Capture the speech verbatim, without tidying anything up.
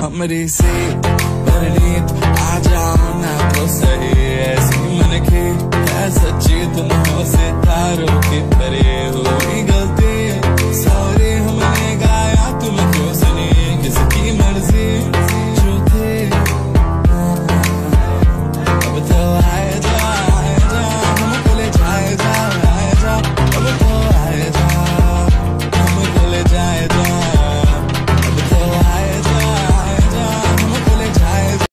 हमरी से परिणीत आ जाओ ना तो सही ऐसी मन की है सच्ची तुम हो सितारों की तरह हुई।